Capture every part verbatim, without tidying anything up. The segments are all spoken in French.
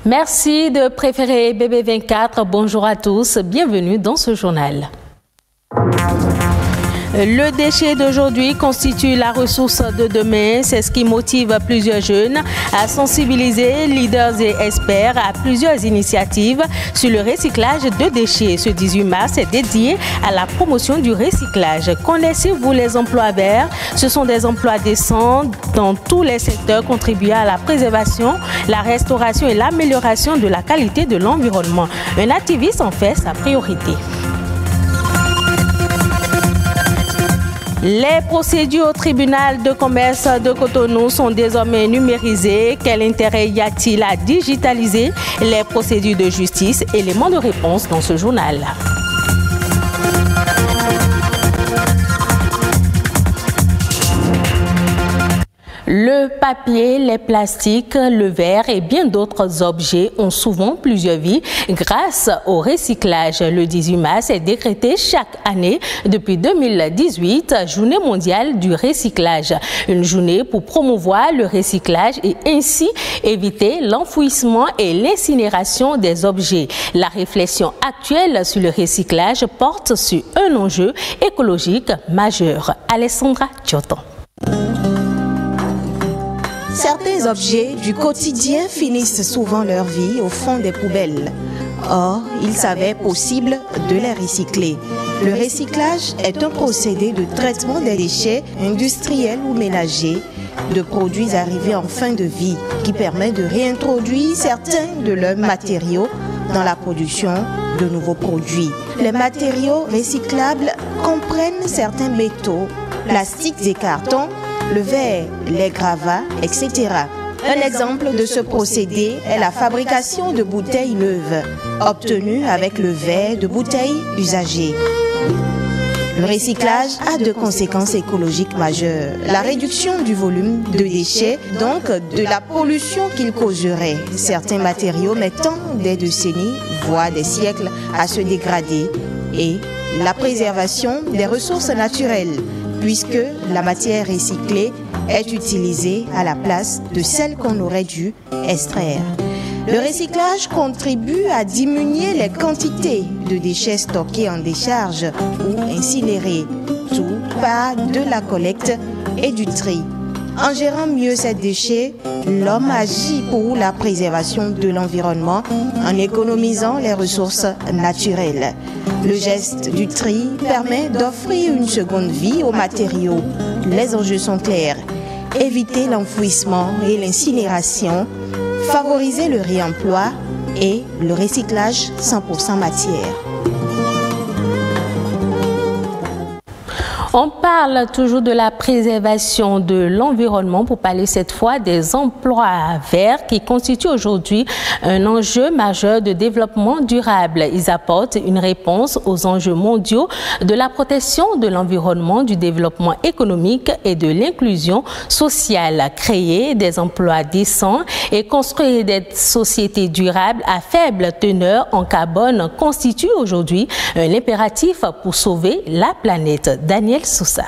Merci de préférer B B vingt-quatre. Bonjour à tous, bienvenue dans ce journal. Le déchet d'aujourd'hui constitue la ressource de demain. C'est ce qui motive plusieurs jeunes à sensibiliser leaders et experts à plusieurs initiatives sur le recyclage de déchets. Ce dix-huit mars est dédié à la promotion du recyclage. Connaissez-vous les emplois verts? Ce sont des emplois décents dans tous les secteurs contribuant à la préservation, la restauration et l'amélioration de la qualité de l'environnement. Un activiste en fait sa priorité. Les procédures au tribunal de commerce de Cotonou sont désormais numérisées. Quel intérêt y a-t-il à digitaliser les procédures de justice? Élément de réponse dans ce journal. Le papier, les plastiques, le verre et bien d'autres objets ont souvent plusieurs vies grâce au recyclage. Le dix-huit mars est décrété chaque année depuis deux mille dix-huit, Journée mondiale du recyclage. Une journée pour promouvoir le recyclage et ainsi éviter l'enfouissement et l'incinération des objets. La réflexion actuelle sur le recyclage porte sur un enjeu écologique majeur. Alessandra Tchoton. Certains objets du quotidien finissent souvent leur vie au fond des poubelles. Or, il s'avère possible de les recycler. Le recyclage est un procédé de traitement des déchets industriels ou ménagers, de produits arrivés en fin de vie, qui permet de réintroduire certains de leurs matériaux dans la production de nouveaux produits. Les matériaux recyclables comprennent certains métaux, plastiques et cartons, le verre, les gravats, et cetera. Un exemple de ce procédé est la fabrication de bouteilles neuves, obtenues avec le verre de bouteilles usagées. Le recyclage a de conséquences écologiques majeures. La réduction du volume de déchets, donc de la pollution qu'il causerait. Certains matériaux mettant des décennies, voire des siècles, à se dégrader. Et la préservation des ressources naturelles, puisque la matière recyclée est utilisée à la place de celle qu'on aurait dû extraire. Le recyclage contribue à diminuer les quantités de déchets stockés en décharge ou incinérés, tout par de la collecte et du tri. En gérant mieux ces déchets, l'homme agit pour la préservation de l'environnement en économisant les ressources naturelles. Le geste du tri permet d'offrir une seconde vie aux matériaux. Les enjeux sont clairs. Éviter l'enfouissement et l'incinération, favoriser le réemploi et le recyclage cent pour cent matière. On parle toujours de la préservation de l'environnement pour parler cette fois des emplois verts qui constituent aujourd'hui un enjeu majeur de développement durable. Ils apportent une réponse aux enjeux mondiaux de la protection de l'environnement, du développement économique et de l'inclusion sociale. Créer des emplois décents et construire des sociétés durables à faible teneur en carbone constitue aujourd'hui un impératif pour sauver la planète. Daniel Sousa.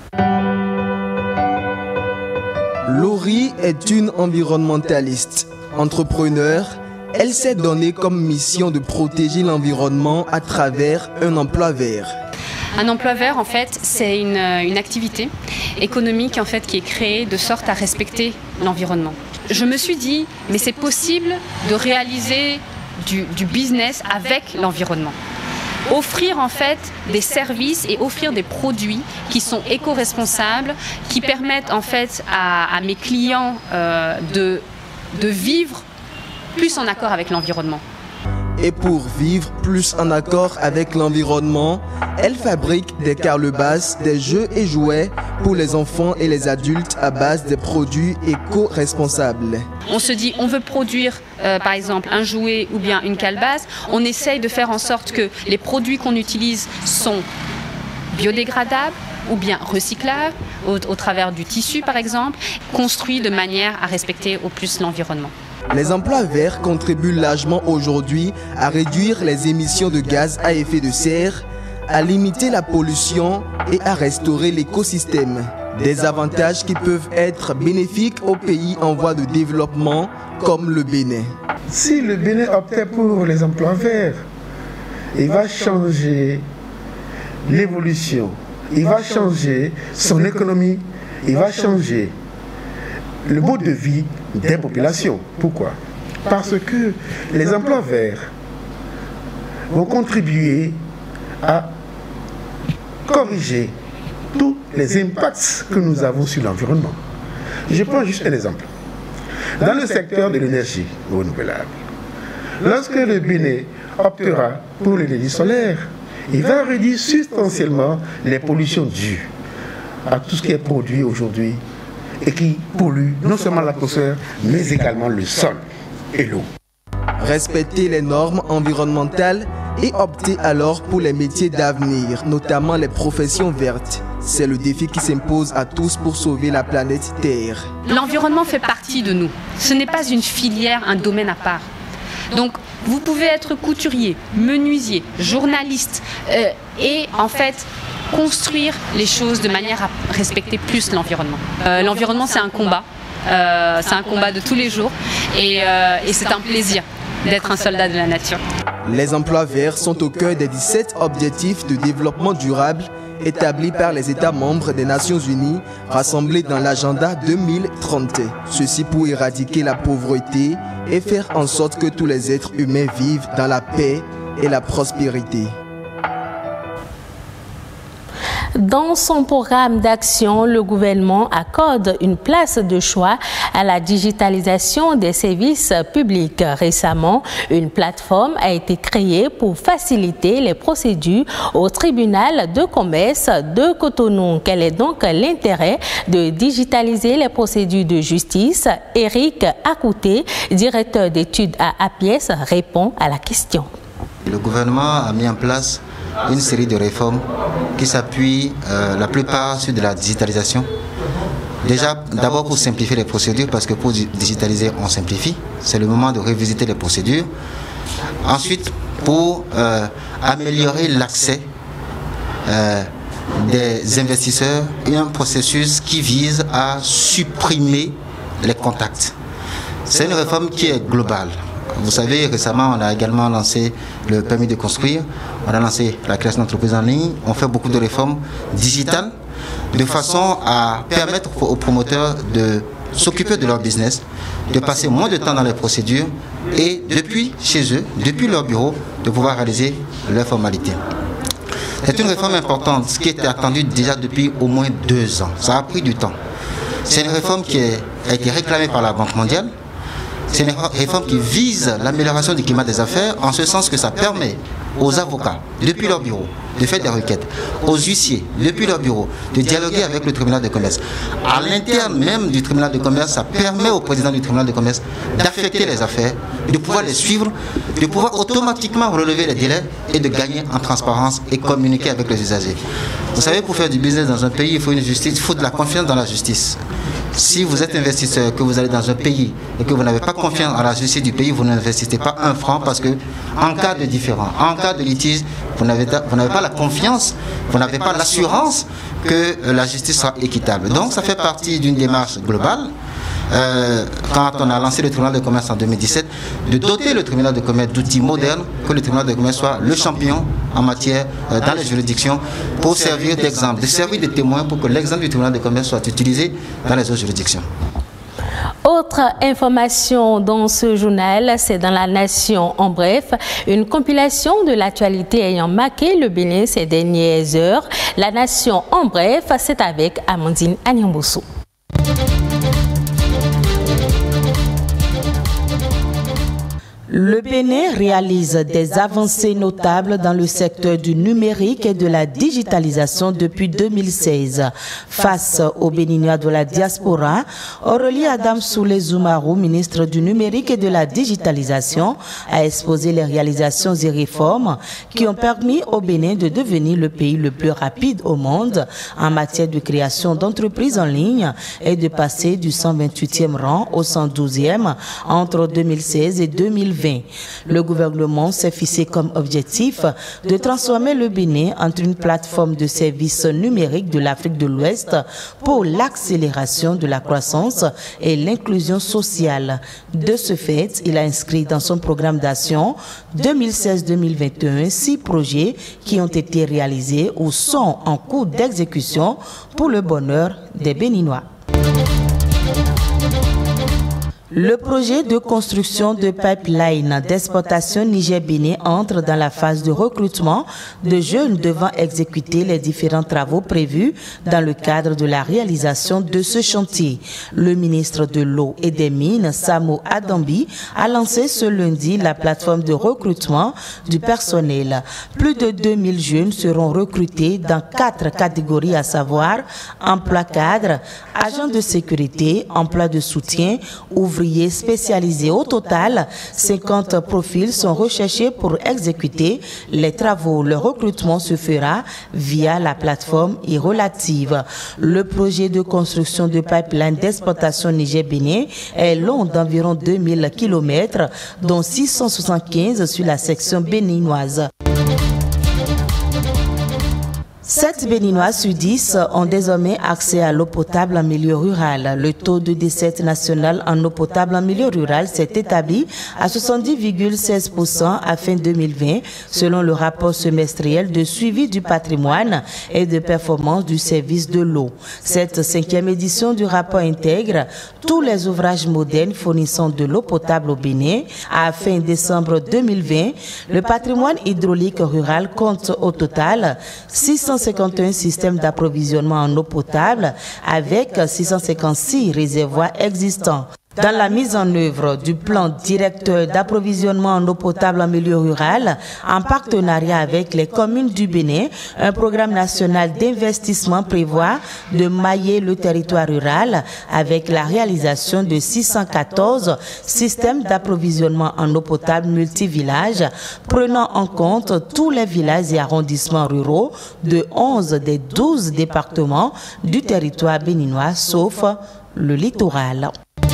Laurie est une environnementaliste. Entrepreneur, elle s'est donnée comme mission de protéger l'environnement à travers un emploi vert. Un emploi vert, en fait, c'est une, une activité économique en fait, qui est créée de sorte à respecter l'environnement. Je me suis dit, mais c'est possible de réaliser du, du business avec l'environnement. Offrir en fait des services et offrir des produits qui sont éco-responsables, qui permettent en fait à, à mes clients euh, de, de vivre plus en accord avec l'environnement. Et pour vivre plus en accord avec l'environnement, elle fabrique des carlebasses, des jeux et jouets pour les enfants et les adultes à base des produits éco-responsables. On se dit, on veut produire euh, par exemple un jouet ou bien une calebasse, on essaye de faire en sorte que les produits qu'on utilise sont biodégradables ou bien recyclables au, au travers du tissu par exemple, construits de manière à respecter au plus l'environnement. Les emplois verts contribuent largement aujourd'hui à réduire les émissions de gaz à effet de serre, à limiter la pollution et à restaurer l'écosystème. Des avantages qui peuvent être bénéfiques aux pays en voie de développement comme le Bénin. si le Bénin optait pour les emplois verts, il va changer l'évolution, il va changer son économie, il va changer le mode de vie des populations. Pourquoi? Parce que les emplois verts vont contribuer à corriger tous les impacts que nous avons sur l'environnement. Je prends juste un exemple. Dans le secteur de l'énergie renouvelable, lorsque le Bénin optera pour l'énergie solaire, il va réduire substantiellement les pollutions dues à tout ce qui est produit aujourd'hui et qui pollue non seulement l'atmosphère, mais également le sol et l'eau. Respecter les normes environnementales et opter alors pour les métiers d'avenir, notamment les professions vertes. C'est le défi qui s'impose à tous pour sauver la planète Terre. L'environnement fait partie de nous. Ce n'est pas une filière, un domaine à part. Donc, vous pouvez être couturier, menuisier, journaliste euh, et en fait construire les choses de manière à respecter plus l'environnement. Euh, l'environnement, c'est un combat. Euh, c'est un combat de tous les jours et, euh, et c'est un plaisir d'être un soldat de la nature. Les emplois verts sont au cœur des dix-sept objectifs de développement durable établis par les États membres des Nations Unies rassemblés dans l'agenda deux mille trente. Ceci pour éradiquer la pauvreté et faire en sorte que tous les êtres humains vivent dans la paix et la prospérité. Dans son programme d'action, le gouvernement accorde une place de choix à la digitalisation des services publics. Récemment, une plateforme a été créée pour faciliter les procédures au tribunal de commerce de Cotonou. Quel est donc l'intérêt de digitaliser les procédures de justice? Eric Akouté, directeur d'études à APIES, répond à la question. Le gouvernement a mis en place une série de réformes qui s'appuient euh, la plupart sur de la digitalisation. Déjà, d'abord pour simplifier les procédures, parce que pour digitaliser, on simplifie. C'est le moment de revisiter les procédures. Ensuite, pour euh, améliorer l'accès euh, des investisseurs, il y a un processus qui vise à supprimer les contacts. C'est une réforme qui est globale. Vous savez, récemment, on a également lancé le permis de construire, on a lancé la création d'entreprises en ligne, on fait beaucoup de réformes digitales de façon à permettre aux promoteurs de s'occuper de leur business, de passer moins de temps dans les procédures et depuis chez eux, depuis leur bureau, de pouvoir réaliser leurs formalités. C'est une réforme importante, ce qui était attendu déjà depuis au moins deux ans. Ça a pris du temps. C'est une réforme qui a été réclamée par la Banque mondiale. C'est une réforme qui vise l'amélioration du climat des affaires, en ce sens que ça permet aux avocats, depuis leur bureau, de faire des requêtes, aux huissiers, depuis leur bureau, de dialoguer avec le tribunal de commerce. À l'interne même du tribunal de commerce, ça permet au président du tribunal de commerce d'affecter les affaires, de pouvoir les suivre, de pouvoir automatiquement relever les délais et de gagner en transparence et communiquer avec les usagers. Vous savez, pour faire du business dans un pays, il faut une justice, il faut de la confiance dans la justice. Si vous êtes investisseur, que vous allez dans un pays et que vous n'avez pas confiance en la justice du pays, vous n'investissez pas un franc parce que en cas de différend, en cas de litige, vous n'avez pas la confiance, vous n'avez pas l'assurance que la justice sera équitable. Donc ça fait partie d'une démarche globale. Euh, quand on a lancé le tribunal de commerce en deux mille dix-sept, de doter le tribunal de commerce d'outils modernes, que le tribunal de commerce soit le champion en matière euh, dans les juridictions pour servir d'exemple, de servir de témoin pour que l'exemple du tribunal de commerce soit utilisé dans les autres juridictions. Autre information dans ce journal, c'est dans La Nation en bref, une compilation de l'actualité ayant marqué le Bénin ces dernières heures. La Nation en bref, c'est avec Amandine Anyambousou. Le Bénin réalise des avancées notables dans le secteur du numérique et de la digitalisation depuis deux mille seize. Face aux Béninois de la diaspora, Aurélie Adam Soulé Zoumarou, ministre du numérique et de la digitalisation, a exposé les réalisations et réformes qui ont permis au Bénin de devenir le pays le plus rapide au monde en matière de création d'entreprises en ligne et de passer du cent vingt-huitième rang au cent douzième entre deux mille seize et deux mille vingt. vingt. Le gouvernement s'est fixé comme objectif de transformer le Bénin en une plateforme de services numériques de l'Afrique de l'Ouest pour l'accélération de la croissance et l'inclusion sociale. De ce fait, il a inscrit dans son programme d'action deux mille seize deux mille vingt et un six projets qui ont été réalisés ou sont en cours d'exécution pour le bonheur des Béninois. Le projet de construction de pipeline d'exportation Niger-Bénin entre dans la phase de recrutement de jeunes devant exécuter les différents travaux prévus dans le cadre de la réalisation de ce chantier. Le ministre de l'Eau et des Mines, Samo Adambi, a lancé ce lundi la plateforme de recrutement du personnel. Plus de deux mille jeunes seront recrutés dans quatre catégories, à savoir emploi cadre, agent de sécurité, emploi de soutien, ouvrier spécialisés. Au total, cinquante profils sont recherchés pour exécuter les travaux. Le recrutement se fera via la plateforme e-relative. Le projet de construction de pipeline d'exportation Niger-Bénin est long d'environ deux mille kilomètres, dont six cent soixante-quinze sur la section béninoise. sept Béninois sur dix ont désormais accès à l'eau potable en milieu rural. Le taux de décès national en eau potable en milieu rural s'est établi à soixante-dix virgule seize pour cent à fin deux mille vingt, selon le rapport semestriel de suivi du patrimoine et de performance du service de l'eau. Cette cinquième édition du rapport intègre tous les ouvrages modernes fournissant de l'eau potable au Bénin. À fin décembre deux mille vingt, le patrimoine hydraulique rural compte au total six cent cinquante et un systèmes d'approvisionnement en eau potable avec six cent cinquante-six réservoirs existants. Dans la mise en œuvre du plan directeur d'approvisionnement en eau potable en milieu rural, en partenariat avec les communes du Bénin, un programme national d'investissement prévoit de mailler le territoire rural avec la réalisation de six cent quatorze systèmes d'approvisionnement en eau potable multivillages, prenant en compte tous les villages et arrondissements ruraux de onze des douze départements du territoire béninois, sauf le littoral.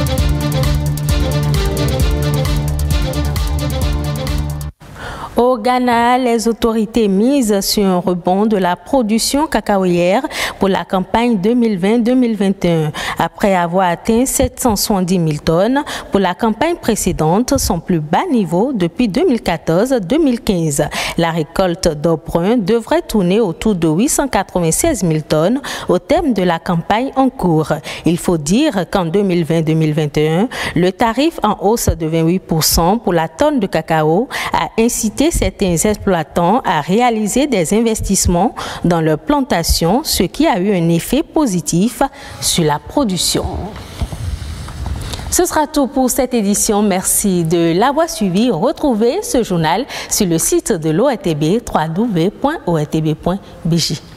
Au Ghana, les autorités misent sur un rebond de la production cacaoyère pour la campagne deux mille vingt deux mille vingt et un. Après avoir atteint sept cent soixante-dix mille tonnes pour la campagne précédente, son plus bas niveau depuis deux mille quatorze deux mille quinze. La récolte d'or brun devrait tourner autour de huit cent quatre-vingt-seize mille tonnes au terme de la campagne en cours. Il faut dire qu'en deux mille vingt deux mille vingt et un, le tarif en hausse de vingt-huit pour cent pour la tonne de cacao a incité certains exploitants à réaliser des investissements dans leur plantation, ce qui a eu un effet positif sur la production. Ce sera tout pour cette édition. Merci de l'avoir suivi. Retrouvez ce journal sur le site de l'O R T B, w w w point o r t b point b j.